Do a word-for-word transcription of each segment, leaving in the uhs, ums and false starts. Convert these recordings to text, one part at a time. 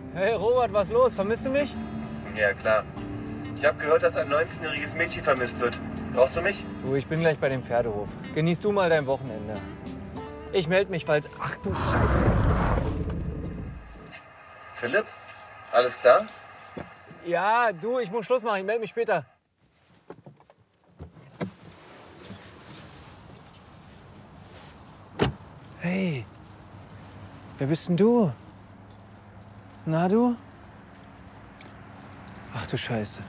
Hey Robert, was los? Vermisst du mich? Ja, klar. Ich habe gehört, dass ein neunzehnjähriges Mädchen vermisst wird. Brauchst du mich? Du, ich bin gleich bei dem Pferdehof. Genieß du mal dein Wochenende. Ich melde mich, falls... Ach du Scheiße. Philipp? Alles klar? Ja, du, ich muss Schluss machen. Ich melde mich später. Hey, wer bist denn du? Na, du? Ach du Scheiße.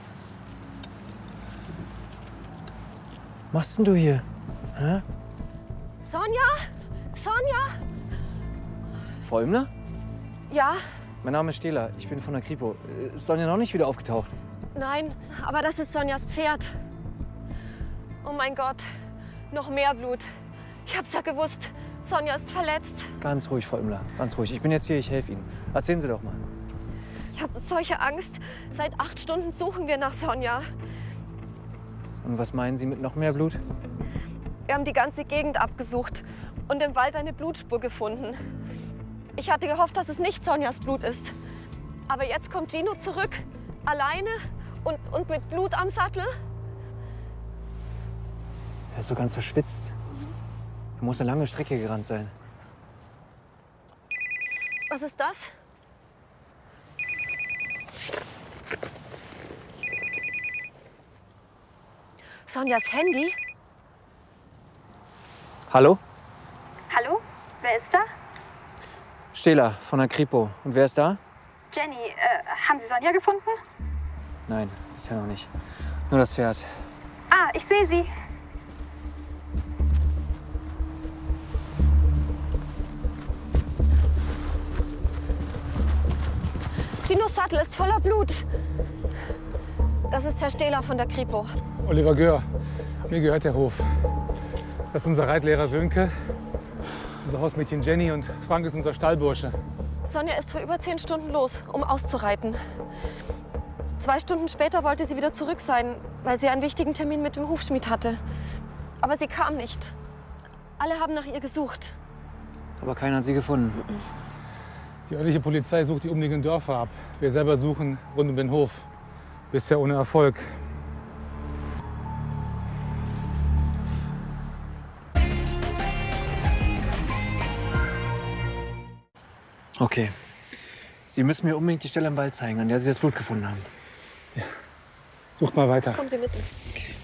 Was machst denn du hier? Hä? Sonja? Sonja? Frau Immler? Ja? Mein Name ist Stehler. Ich bin von der Kripo. Ist Sonja noch nicht wieder aufgetaucht? Nein, aber das ist Sonjas Pferd. Oh mein Gott, noch mehr Blut. Ich hab's ja gewusst. Sonja ist verletzt. Ganz ruhig, Frau Immler. Ganz ruhig. Ich bin jetzt hier, ich helfe Ihnen. Erzählen Sie doch mal. Ich habe solche Angst. Seit acht Stunden suchen wir nach Sonja. Und was meinen Sie mit noch mehr Blut? Wir haben die ganze Gegend abgesucht und im Wald eine Blutspur gefunden. Ich hatte gehofft, dass es nicht Sonjas Blut ist. Aber jetzt kommt Gino zurück, alleine und, und mit Blut am Sattel. Er ist so ganz verschwitzt. Er muss eine lange Strecke gerannt sein. Was ist das? Sonjas Handy? Hallo? Hallo? Wer ist da? Stehler von der Kripo. Und wer ist da? Jenny, äh, haben Sie Sonja gefunden? Nein, bisher noch nicht. Nur das Pferd. Ah, ich sehe sie. Ginos Sattel ist voller Blut. Das ist Herr Stehler von der Kripo. Oliver Göhr, mir gehört der Hof. Das ist unser Reitlehrer Sönke, unser Hausmädchen Jenny und Frank ist unser Stallbursche. Sonja ist vor über zehn Stunden los, um auszureiten. Zwei Stunden später wollte sie wieder zurück sein, weil sie einen wichtigen Termin mit dem Hufschmied hatte. Aber sie kam nicht. Alle haben nach ihr gesucht. Aber keiner hat sie gefunden. Die örtliche Polizei sucht die umliegenden Dörfer ab. Wir selber suchen rund um den Hof. Bisher ohne Erfolg. Okay. Sie müssen mir unbedingt die Stelle im Wald zeigen, an der Sie das Blut gefunden haben. Ja. Sucht mal weiter. Kommen Sie mit. Okay.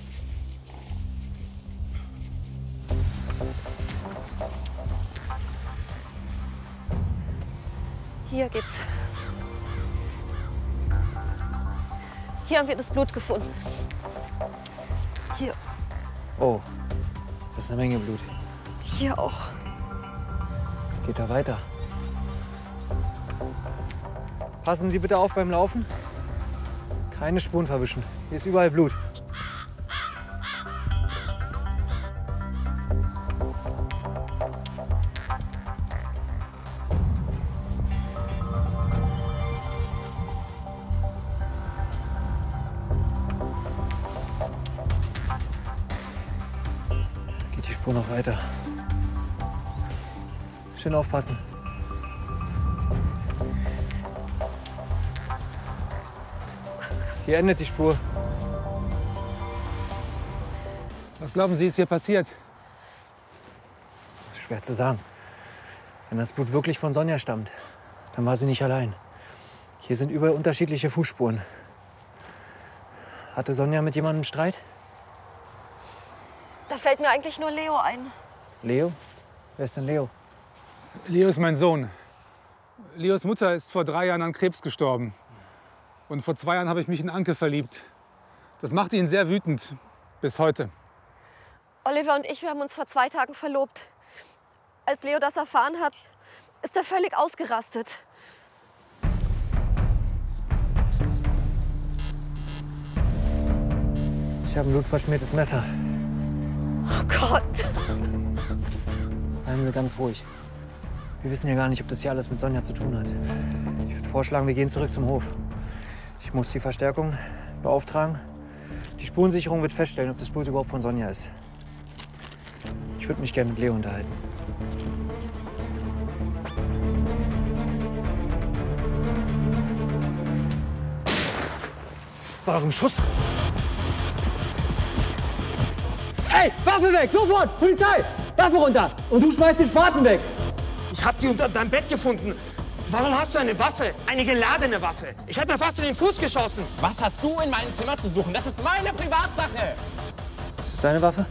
Hier geht's. Hier haben wir das Blut gefunden. Hier, Oh, das ist eine Menge Blut. hier auch. Es geht da weiter. Passen Sie bitte auf beim Laufen. Keine Spuren verwischen. Hier ist überall Blut. Geht die Spur noch weiter. Schön aufpassen. Hier endet die Spur. Was glauben Sie, ist hier passiert? Schwer zu sagen. Wenn das Blut wirklich von Sonja stammt, dann war sie nicht allein. Hier sind überall unterschiedliche Fußspuren. Hatte Sonja mit jemandem Streit? Da fällt mir eigentlich nur Leo ein. Leo? Wer ist denn Leo? Leo ist mein Sohn. Leos Mutter ist vor drei Jahren an Krebs gestorben. Und vor zwei Jahren habe ich mich in Anke verliebt. Das machte ihn sehr wütend. Bis heute. Oliver und ich, wir haben uns vor zwei Tagen verlobt. Als Leo das erfahren hat, ist er völlig ausgerastet. Ich habe ein blutverschmiertes Messer. Oh Gott. Bleiben Sie ganz ruhig. Wir wissen ja gar nicht, ob das hier alles mit Sonja zu tun hat. Ich würde vorschlagen, wir gehen zurück zum Hof. Ich muss die Verstärkung beauftragen. Die Spurensicherung wird feststellen, ob das Blut überhaupt von Sonja ist. Ich würde mich gerne mit Leo unterhalten. Das war doch ein Schuss. Ey, Waffe weg, sofort! Polizei! Waffe runter! Und du schmeißt den Spaten weg! Ich hab die unter deinem Bett gefunden. Warum hast du eine Waffe? Eine geladene Waffe. Ich hab mir fast in den Fuß geschossen. Was hast du in meinem Zimmer zu suchen? Das ist meine Privatsache. Ist das deine Waffe?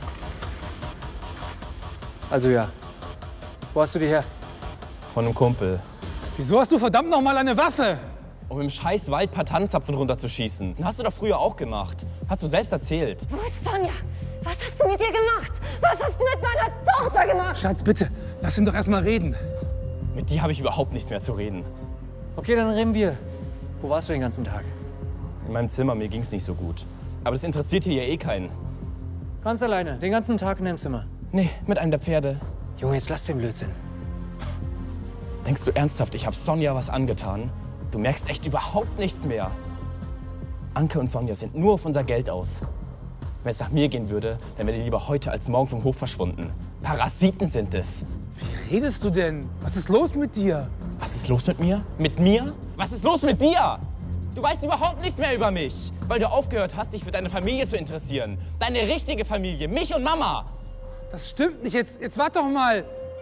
Also ja. Wo hast du die her? Von einem Kumpel. Wieso hast du verdammt noch mal eine Waffe? Um im scheiß Wald paar Tannenzapfen runterzuschießen. Das hast du doch früher auch gemacht. Hast du selbst erzählt. Wo ist Sonja? Was hast du mit ihr gemacht? Was hast du mit meiner Tochter gemacht? Schatz, bitte, lass ihn doch erst mal reden. Mit dir habe ich überhaupt nichts mehr zu reden. Okay, dann reden wir. Wo warst du den ganzen Tag? In meinem Zimmer, mir ging's nicht so gut. Aber das interessiert hier ja eh keinen. Ganz alleine, den ganzen Tag in deinem Zimmer. Nee, mit einem der Pferde. Junge, jetzt lass den Blödsinn. Denkst du ernsthaft, ich habe Sonja was angetan? Du merkst echt überhaupt nichts mehr. Anke und Sonja sind nur auf unser Geld aus. Wenn es nach mir gehen würde, dann wäre die lieber heute als morgen vom Hof verschwunden. Parasiten sind es. Wie redest du denn? Was ist los mit dir? Was ist los mit mir? Mit mir? Was ist los mit dir? Du weißt überhaupt nichts mehr über mich, weil du aufgehört hast, dich für deine Familie zu interessieren. Deine richtige Familie, mich und Mama. Das stimmt nicht. Jetzt, jetzt wart doch mal.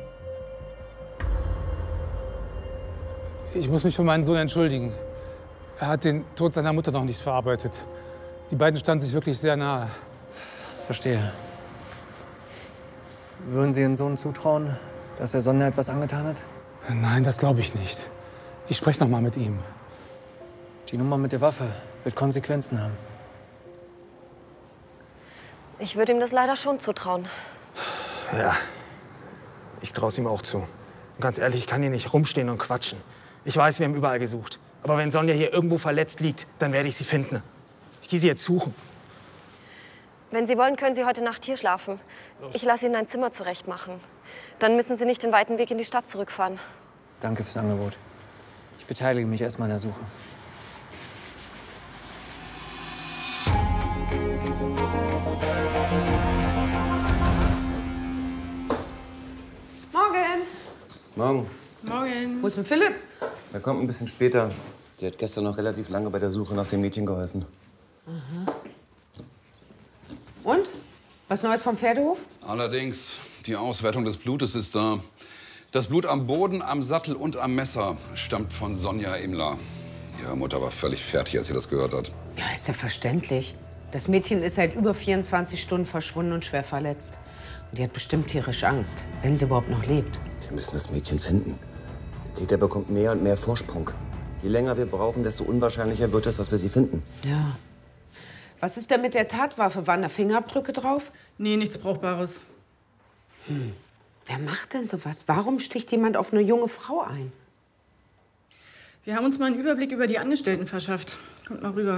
Ich muss mich für meinen Sohn entschuldigen. Er hat den Tod seiner Mutter noch nicht verarbeitet. Die beiden standen sich wirklich sehr nahe. Verstehe. Würden Sie Ihren Sohn zutrauen, dass er Sonja etwas angetan hat? Nein, das glaube ich nicht. Ich spreche noch mal mit ihm. Die Nummer mit der Waffe wird Konsequenzen haben. Ich würde ihm das leider schon zutrauen. Ja, ich trau's ihm auch zu. Und ganz ehrlich, ich kann hier nicht rumstehen und quatschen. Ich weiß, wir haben überall gesucht. Aber wenn Sonja hier irgendwo verletzt liegt, dann werde ich sie finden. Ich gehe sie jetzt suchen. Wenn Sie wollen, können Sie heute Nacht hier schlafen. Ich lasse Ihnen ein Zimmer zurechtmachen. Dann müssen Sie nicht den weiten Weg in die Stadt zurückfahren. Danke fürs Angebot. Ich beteilige mich erst mal an der Suche. Morgen. Morgen. Morgen. Wo ist denn Philipp? Er kommt ein bisschen später. Die hat gestern noch relativ lange bei der Suche nach dem Mädchen geholfen. Aha. Und? Was Neues vom Pferdehof? Allerdings, die Auswertung des Blutes ist da. Das Blut am Boden, am Sattel und am Messer stammt von Sonja Imler. Ihre Mutter war völlig fertig, als sie das gehört hat. Ja, ist ja verständlich. Das Mädchen ist seit über vierundzwanzig Stunden verschwunden und schwer verletzt. Und die hat bestimmt tierisch Angst, wenn sie überhaupt noch lebt. Sie müssen das Mädchen finden. Der Täter bekommt mehr und mehr Vorsprung. Je länger wir brauchen, desto unwahrscheinlicher wird es, dass wir sie finden. Ja. Was ist denn mit der Tatwaffe? Waren da Fingerabdrücke drauf? Nee, nichts Brauchbares. Hm. Wer macht denn sowas? Warum sticht jemand auf eine junge Frau ein? Wir haben uns mal einen Überblick über die Angestellten verschafft. Kommt mal rüber.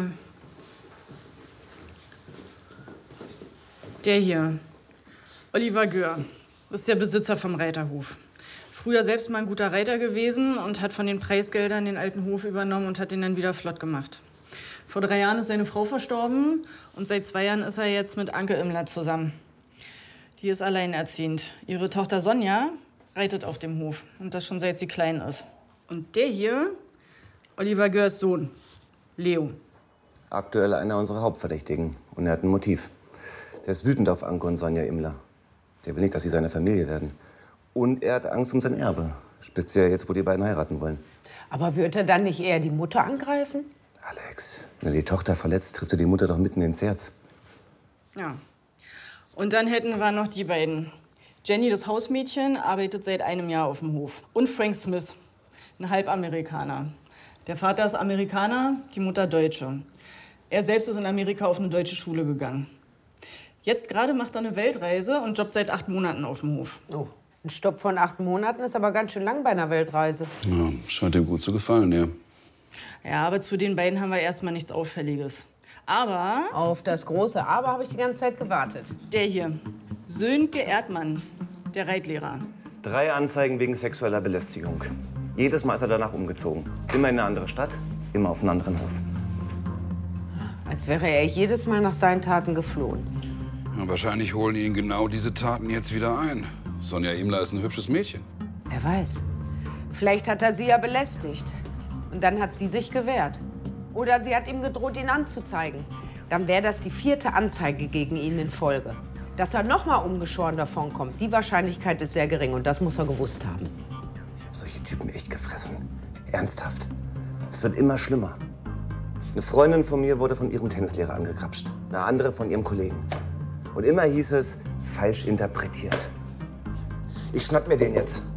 Der hier, Oliver Göhr, ist der Besitzer vom Reiterhof. Früher selbst mal ein guter Reiter gewesen und hat von den Preisgeldern den alten Hof übernommen und hat den dann wieder flott gemacht. Vor drei Jahren ist seine Frau verstorben und seit zwei Jahren ist er jetzt mit Anke Imler zusammen. Die ist alleinerziehend. Ihre Tochter Sonja reitet auf dem Hof und das schon seit sie klein ist. Und der hier, Oliver Göhrs Sohn, Leo. Aktuell einer unserer Hauptverdächtigen. Und er hat ein Motiv. Der ist wütend auf Anke und Sonja Imler. Der will nicht, dass sie seine Familie werden. Und er hat Angst um sein Erbe. Speziell jetzt, wo die beiden heiraten wollen. Aber wird er dann nicht eher die Mutter angreifen? Alex, wenn er die Tochter verletzt, trifft er die Mutter doch mitten ins Herz. Ja. Und dann hätten wir noch die beiden. Jenny, das Hausmädchen, arbeitet seit einem Jahr auf dem Hof. Und Frank Smith, ein Halbamerikaner. Der Vater ist Amerikaner, die Mutter Deutsche. Er selbst ist in Amerika auf eine deutsche Schule gegangen. Jetzt gerade macht er eine Weltreise und jobbt seit acht Monaten auf dem Hof. Oh. Ein Stopp von acht Monaten ist aber ganz schön lang bei einer Weltreise. Ja, scheint ihm gut zu gefallen, ja. Ja, aber zu den beiden haben wir erstmal nichts Auffälliges. Aber... Auf das große Aber habe ich die ganze Zeit gewartet. Der hier, Sönke Erdmann, der Reitlehrer. Drei Anzeigen wegen sexueller Belästigung. Jedes Mal ist er danach umgezogen. Immer in eine andere Stadt, immer auf einen anderen Hof. Als wäre er jedes Mal nach seinen Taten geflohen. Ja, wahrscheinlich holen ihn genau diese Taten jetzt wieder ein. Sonja Imler ist ein hübsches Mädchen. Wer weiß. Vielleicht hat er sie ja belästigt. Und dann hat sie sich gewehrt. Oder sie hat ihm gedroht, ihn anzuzeigen. Dann wäre das die vierte Anzeige gegen ihn in Folge. Dass er noch mal ungeschoren davonkommt, die Wahrscheinlichkeit ist sehr gering. Und das muss er gewusst haben. Ich habe solche Typen echt gefressen. Ernsthaft. Es wird immer schlimmer. Eine Freundin von mir wurde von ihrem Tennislehrer angegrapscht. Eine andere von ihrem Kollegen. Und immer hieß es, falsch interpretiert. Ich schnapp mir den jetzt.